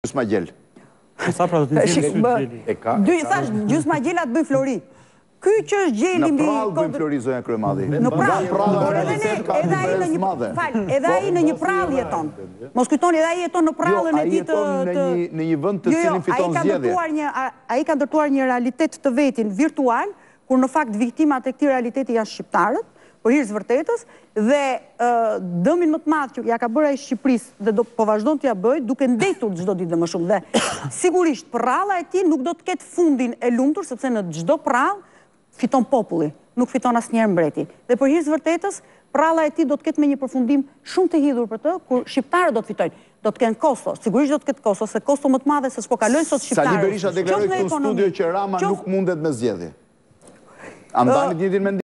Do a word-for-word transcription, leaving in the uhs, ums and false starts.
Gjysma Gjel. Sa pra do të nxjerrë sy Gjeli. E ka. Dy thash gjysma Gjela të bëj Flori. Ky që është Gjeli Në mbi prallë bëjmë Flori zonja Kryemadhi. Në prallë. prallë Por edhe ne, edhe ai në një fal, edhe ai në një prallë jeton. Mos kujtoni, edhe ai jeton në prallën e tij të në një në një vend të cilin fiton zgjedhje. Ai ka ndërtuar një realitet të vetin virtual, kur në fakt viktimat e këtij realiteti janë shqiptarët, për hir të vërtetës, dhe dëmin më të madh që ja ka bërë ai Shqipërisë dhe do po vazhdon t'ja bëj, duke ndetur çdo ditë më shumë. Dhe sigurisht prralla e tij nuk do të ketë fundin e lumtur, sepse në çdo prrallë fiton populli, nuk fiton asnjëherë mbreti. Dhe për hir të vërtetës, prralla e tij do të ketë me një përfundim shumë të hidhur për të, kur shqiptarët do të fitojnë. Do të kenë kosto, sigurisht do të ketë kosto, se kosto më të madhe se s'po kalojnë sot shqiptarët. Sali Berisha deklaroi këtu në studio që Rama nuk mundet me zgjedhje. A mbani të njëjtin mendim?